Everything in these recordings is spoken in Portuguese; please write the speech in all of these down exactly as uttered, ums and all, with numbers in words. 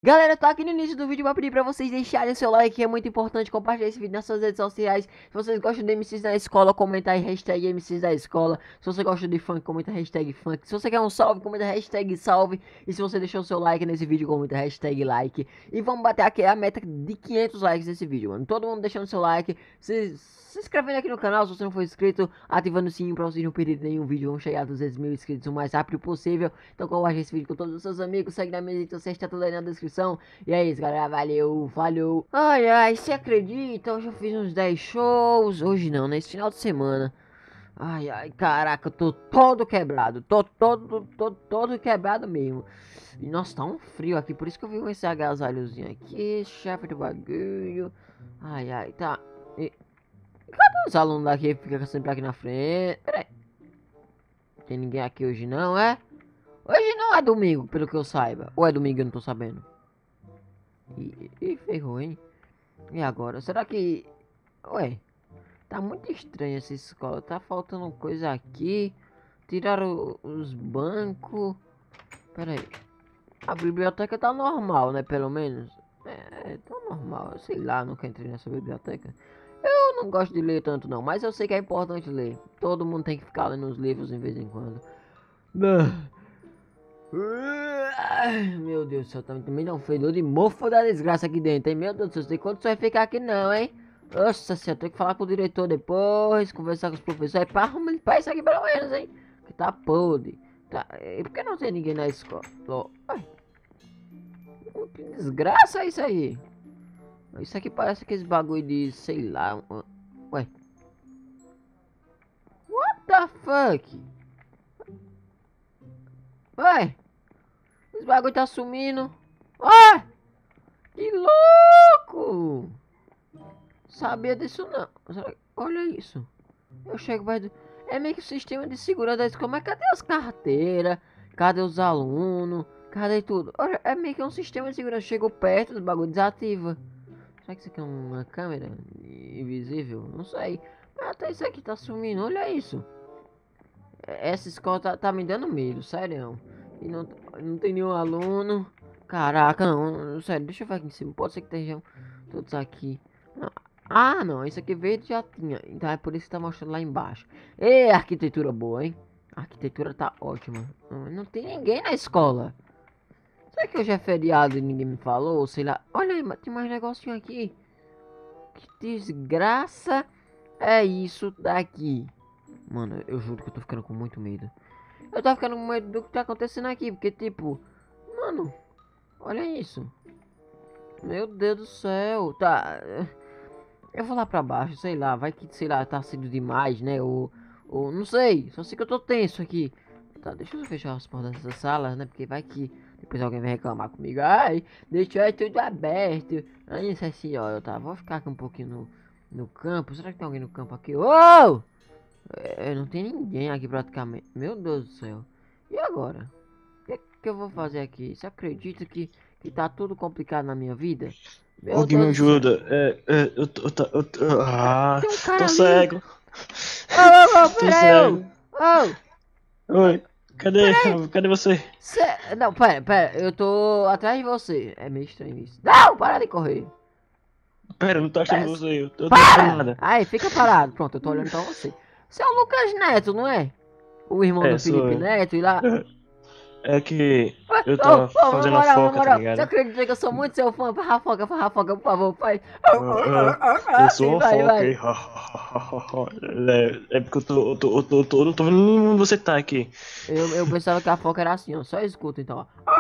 Galera, tô aqui no início do vídeo pra pedir pra vocês deixarem seu like, que é muito importante. Compartilhar esse vídeo nas suas redes sociais. Se vocês gostam de M Cs na escola, comenta aí hashtag M Cs da escola. Se você gosta de funk, comenta hashtag funk. Se você quer um salve, comenta hashtag salve. E se você deixou seu like nesse vídeo, comenta hashtag like. E vamos bater aqui a meta de quinhentos likes nesse vídeo, mano. Todo mundo deixando seu like, se, se inscrevendo aqui no canal se você não for inscrito, ativando o sininho pra vocês não perderem nenhum vídeo. Vamos chegar a duzentos mil inscritos o mais rápido possível. Então compartilhe esse vídeo com todos os seus amigos, segue na minha rede social, tá tudo aí na descrição. E é isso, galera, valeu, falhou. Ai, ai, você acredita? Hoje eu fiz uns dez shows. Hoje não, nesse final de semana. Ai, ai, caraca, eu tô todo quebrado. Tô todo, todo, todo quebrado mesmo. E nossa, tá um frio aqui, por isso que eu vim com esse agasalhozinho aqui, chefe do bagulho. Ai, ai, tá. E... Cadê os alunos daqui que ficam sempre aqui na frente? Peraí. Tem ninguém aqui hoje não, é? Hoje não é domingo, pelo que eu saiba. Ou é domingo, eu não tô sabendo. E, e ferrou, hein? E agora? Será que... Ué, tá muito estranha essa escola. Tá faltando coisa aqui. Tiraram os bancos. Pera aí. A biblioteca tá normal, né? Pelo menos. É, tá normal. Sei lá, nunca entrei nessa biblioteca. Eu não gosto de ler tanto não, mas eu sei que é importante ler. Todo mundo tem que ficar lendo os livros de vez em quando. Ai, meu Deus do céu, também dá um fedor de mofo da desgraça aqui dentro, hein? Meu Deus do céu, tem quanto você vai ficar aqui não, hein? Nossa senhora, tem que falar com o diretor depois, conversar com os professores, para limpar isso aqui pelo menos, hein? Que tá podre. Tá, e por que não tem ninguém na escola? Ai, que desgraça é isso aí? Isso aqui parece aqueles bagulho de, sei lá, ué. What the fuck? Ué. Esse bagulho tá sumindo. Ah! Que louco! Sabia disso não. Olha isso. Eu chego vai. É meio que o sistema de segurança da escola. Mas cadê as carteiras? Cadê os alunos? Cadê tudo? Olha, é meio que um sistema de segurança. Chegou perto do bagulho, desativa. Será que isso aqui é uma câmera invisível? Não sei. Mas até isso aqui tá sumindo. Olha isso. Essa escola tá, tá me dando medo, sério. E não, não tem nenhum aluno. Caraca, não, sério, deixa eu ver aqui em cima. Pode ser que estejam todos aqui. Não. Ah, não, isso aqui verde já tinha. Então é por isso que tá mostrando lá embaixo. E arquitetura boa, hein? A arquitetura tá ótima. Não, não tem ninguém na escola. Será que hoje é feriado e ninguém me falou? Sei lá. Olha aí, tem mais negocinho aqui. Que desgraça é isso daqui? Mano, eu juro que eu tô ficando com muito medo. Eu tô ficando com medo do que tá acontecendo aqui. Porque, tipo... Mano... Olha isso. Meu Deus do céu. Tá... Eu vou lá pra baixo, sei lá. Vai que, sei lá, tá sendo demais, né? Ou... Ou... Não sei. Só sei que eu tô tenso aqui. Tá, deixa eu fechar as portas dessa sala, né? Porque vai que... Depois alguém vai reclamar comigo. Ai, deixou tudo aberto. Aí, isso assim, ó. Eu tá... Vou ficar aqui um pouquinho no... No campo. Será que tem alguém no campo aqui? Uou! É, não tem ninguém aqui praticamente. Meu Deus do céu. E agora? O que, que eu vou fazer aqui? Você acredita que, que tá tudo complicado na minha vida? Meu Alguém me Deus do céu. ajuda. É, é, eu tô, eu tô, eu tô, ah, Tem um cara tô ali. cego. Ô, ô, ô, Tô pera aí, ô. cego. Ô, Oi, cadê? pera aí. Cadê você? Cê... Não, pera, pera. Eu tô atrás de você. É meio estranho isso. Não, para de correr. Pera, eu não tô achando Pera. você. Eu, eu não tô achando Para! nada. Aí, fica parado. Pronto, eu tô olhando pra você. Você é o Lucas Neto, não é? O irmão É, do sou Felipe eu. Neto e lá... É que eu Ô, tava ô, na fazendo a moral, na foca, tá moral, você ligado? acredita que eu sou muito seu fã? Farra foca, farra foca, por favor, pai. Ah, ah, eu sou E uma vai, foca, vai. hein? É, é porque eu tô, eu tô, eu tô, eu tô, eu não tô vendo onde você tá aqui. Eu, eu pensava que a foca era assim, ó. Só escuta então, ó.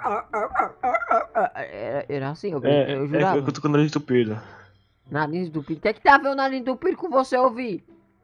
Era, era assim, eu, É, eu é, é que eu jurava. tô com o nariz entupido. Nariz entupido. O que é que tá vendo o nariz entupido com você ouvir?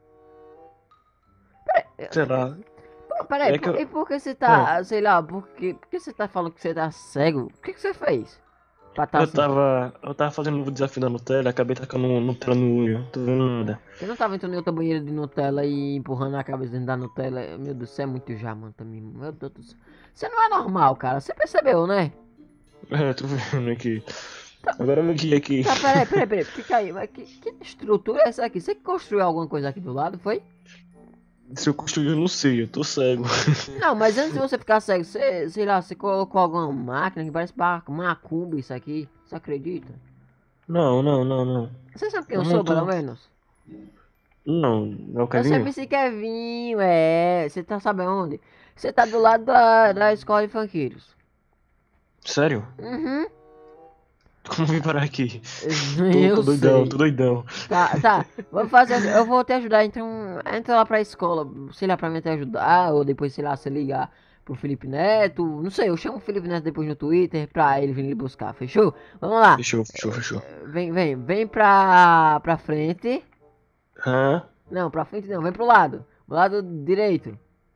Sei lá. Pô, peraí, É que por, eu. e por que você Ah, tá, sei lá, por que, por que você tá falando que você tá cego? O que, que você fez? Pra tá eu assim. tava. Eu tava fazendo o desafio da Nutella, acabei tacando Nutella no olho. Não tô vendo nada. Você não tava entrando em outra banheira de Nutella e empurrando a cabeça dentro da Nutella? Meu Deus, você é muito jamão também. Meu Deus do céu. Você não é normal, cara. Você percebeu, né? É, tô vendo aqui. Agora eu me guia aqui. Tá, peraí, peraí, peraí. Fica aí. Mas que, que estrutura é essa aqui? Você que construiu alguma coisa aqui do lado, foi? Se eu construir, eu não sei, eu tô cego. Não, mas antes de você ficar cego, você, sei lá, você colocou alguma máquina que parece ba- macumba isso aqui. Você acredita? Não, não, não, não. Você sabe quem eu Eu sou, pelo monto. menos? Não, é o Eu sou Kevinho? M C Kevinho, é. Você tá sabendo onde? Você tá do lado da, da escola de funkeiros. Sério? Uhum. Como vim parar aqui? Tô, tô Eu doidão, tô sei. doidão. Tá, tá. Vamos fazer assim. Eu vou te ajudar, então. Entra lá pra escola, sei lá, pra mim te ajudar. Ou depois, sei lá, você ligar pro Felipe Neto. Não sei, eu chamo o Felipe Neto depois no Twitter pra ele vir lhe buscar, fechou? Vamos lá. Fechou, fechou, fechou. Vem, vem, vem pra, pra frente. Hã? Não, pra frente não, vem pro lado. Do lado direito.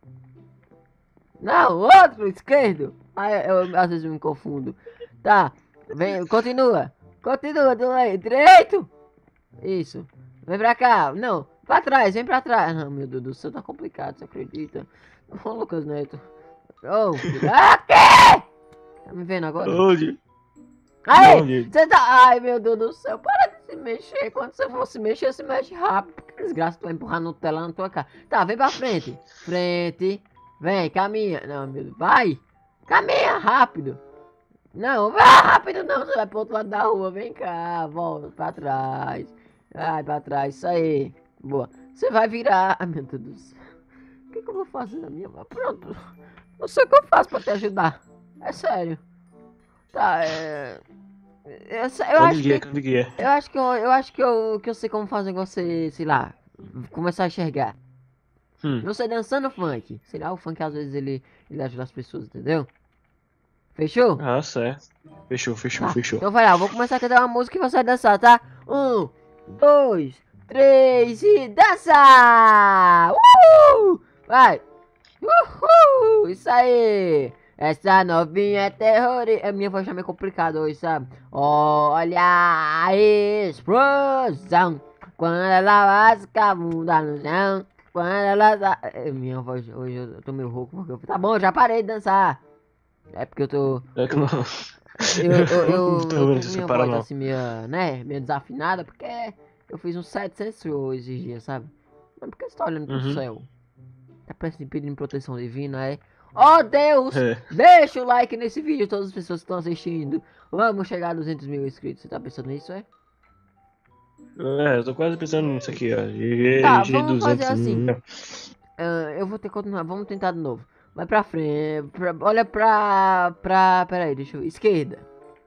Não, outro, esquerdo. Ah, eu, eu às vezes me confundo. Tá, vem, continua. Continua, do lado direito. Isso. Vem pra cá. Não, pra trás, vem pra trás. Não, meu Deus do céu, tá complicado, você acredita? Ô, Lucas Neto. Ô, filho. Aqui! Tá me vendo agora? Onde? Aí, Onde? você tá. Ai, meu Deus do céu, para de se mexer. Quando você for se mexer, se mexe rápido. Que desgraça, tu vai empurrar Nutella na tua cara. Tá, vem pra frente. Frente. Vem, caminha. Não, meu Deus. Vai. Caminha rápido. Não, vai rápido não. Você vai pro outro lado da rua. Vem cá, volta pra trás. Vai pra trás, isso aí. Boa. Você vai virar. Ai, meu Deus do céu. O que, que eu vou fazer na minha. Pronto. Não sei o que eu faço pra te ajudar. É sério. Tá, é. Eu, sei- eu acho Onde é? que. Onde é? Eu acho que eu, eu acho que eu, que eu sei como fazer você, sei lá, começar a enxergar. Hum. Você dançando funk. Sei lá, o funk às vezes ele, ele ajuda as pessoas, entendeu? Fechou? Ah, certo. Fechou, fechou, Tá. fechou. Então vai lá, eu vou começar a cantar uma música e você vai dançar, tá? Um, dois, três e dança! Uhul! Vai! Uhul! Isso aí! Essa novinha é terrorista. A minha voz já é meio complicada hoje, sabe? Olha a explosão. Quando ela lasca a bunda no chão. Quando ela. sa- É, minha voz hoje eu tô meio rouco. Porque eu... Tá bom, já parei de dançar. É porque eu tô. É que não. Eu, eu, Não eu, tô eu vendo tô com essa minha para voz não. assim, meio, né? Meio desafinada. Porque eu fiz um setecentos shows esses dias, sabe? Mas por que você tá olhando pro Uhum. céu? Tá parecendo pedindo proteção divina, é? Oh Deus! É. Deixa o like nesse vídeo, todas as pessoas que estão assistindo. Vamos chegar a duzentos mil inscritos. Você tá pensando nisso, é? É, eu tô quase pensando nisso aqui, ó. Tá, G G vamos fazer duzentos. assim. Não. Ah, eu vou ter que continuar. Vamos tentar de novo. Vai pra frente. pra- olha pra. pra. Pera aí, deixa eu. Esquerda.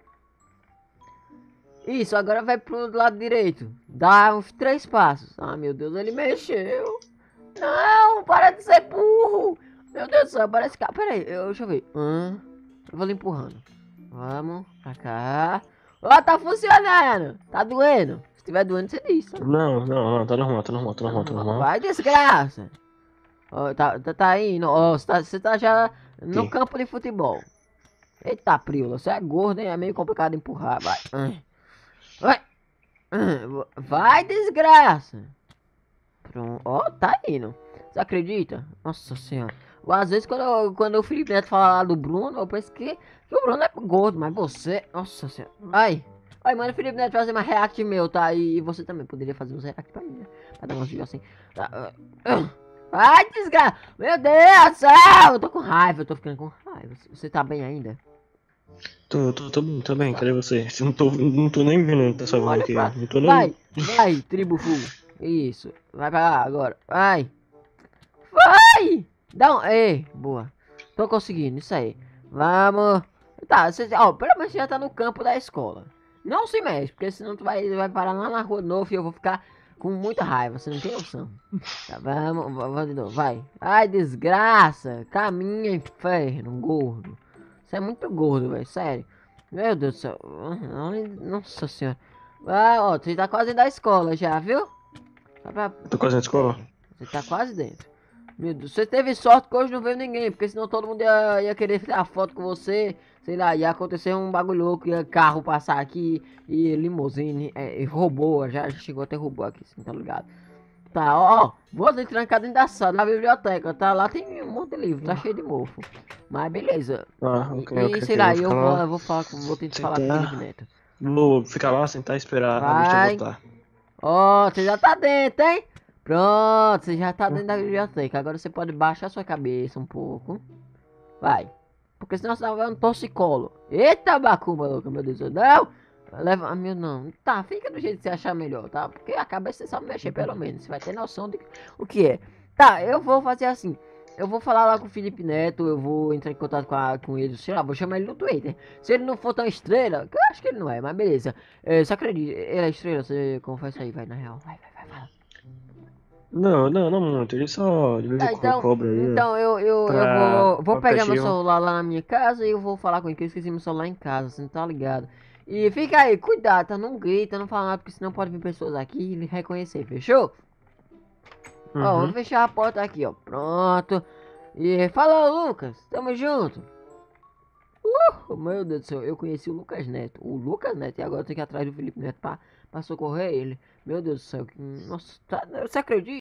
Isso, agora vai pro lado direito. Dá uns três passos. Ah, meu Deus, ele mexeu. Não, para de ser burro. Meu Deus do céu, parece que. Pera aí, eu, deixa eu ver. Hum, eu vou lhe empurrando. Vamos pra cá. Ó, tá funcionando. Tá doendo. Se tiver doendo, você diz, tá? Não, não, não, tá normal, tá normal, tá normal, tá normal. Vai, desgraça. Ó, tá, tá, tá indo. Ó, você tá, você tá já no Aqui. campo de futebol. Eita, Priola, você é gordo, hein? É meio complicado empurrar. Vai. Hum. Vai. Hum, vai, desgraça. Pronto. Ó, tá indo. Você acredita? Nossa senhora. Às vezes quando, eu- quando o Felipe Neto fala lá do Bruno, eu penso que, que o Bruno é gordo, mas você. Nossa senhora. Ai. Ai, mano, o Felipe Neto fazer uma react meu, tá? E, e você também poderia fazer uns react pra mim, né? Pra dar uns vídeos assim. Tá, ah, ah. Ai, desgraça. Meu Deus do céu. Eu tô com raiva, eu tô ficando com raiva. Você tá bem ainda? Tô, tô, tô bem, tô bem, cadê você? Não tô, não tô nem vendo tá salvando Olha aqui, pra. não tô nem. Vai, vai, tribo full. Isso. Vai pra lá agora. Vai. Vai! Dá um. Ei, boa. Tô conseguindo, isso aí. Vamos. Tá, você, ó, pelo menos você já tá no campo da escola. Não se mexe, porque senão tu vai, vai parar lá na rua de novo e eu vou ficar com muita raiva. Você não tem opção. Tá, vamos, vamos de novo, vai. Ai, desgraça. Caminha, inferno, gordo. Você é muito gordo, velho, sério. Meu Deus do céu. Ai, nossa senhora. Ah, ó, você tá quase da escola já, viu? Vai pra- Tô quase na escola? Você tá quase dentro. Meu Deus, você teve sorte que hoje não veio ninguém, porque senão todo mundo ia, ia querer tirar foto com você. Sei lá, ia acontecer um bagulho louco, ia carro passar aqui e limousine, é, e roubou, já chegou até roubou aqui, assim, tá ligado? Tá, ó, ó, vou trancar dentro da sala, na biblioteca, tá? Lá tem um monte de livro, tá cheio de mofo. Mas beleza. Ah, E, ok, e ok, sei ok. lá, Vou eu ficar vou, lá. eu vou falar com, vou tentar falar com o Sentar. Felipe Neto. Vou ficar lá, sentar e esperar a bicha Vai. voltar. Ó, você já tá dentro, hein? Pronto, você já tá dentro da biblioteca. Agora você pode baixar sua cabeça um pouco. Vai. Porque senão você vai um torcicolo. Eita, bacumba louca, meu Deus. Não! Leva. Ah, meu não. Tá, fica do jeito que você achar melhor, tá? Porque a cabeça você sabe mexer pelo menos. Você vai ter noção de o que é. Tá, eu vou fazer assim. Eu vou falar lá com o Felipe Neto. Eu vou entrar em contato com, a, com ele. Sei lá, vou chamar ele no Twitter. Se ele não for tão estrela, que eu acho que ele não é, mas beleza. É, você acredita? Ele é estrela? Você confessa aí, vai, na real. Vai, vai, vai, fala. Não, não, não muito. Ele só de vez Tá, em quando então, cobra aí. então eu, eu, eu Pra vou, vou pegar meu aplicativo. celular lá na minha casa e eu vou falar com ele, que eu esqueci meu celular em casa, você não tá ligado. E fica aí, cuidado, tá? Não grita, não fala nada, porque senão pode vir pessoas aqui e lhe reconhecer, fechou? Ó, vou Uhum. fechar a porta aqui, ó, pronto. E fala, Lucas, tamo junto. Uh, meu Deus do céu, eu conheci o Lucas Neto, o Lucas Neto, e agora eu tenho que ir atrás do Felipe Neto pra, pra socorrer ele. Meu Deus do céu, que, nossa, tá, você acredita?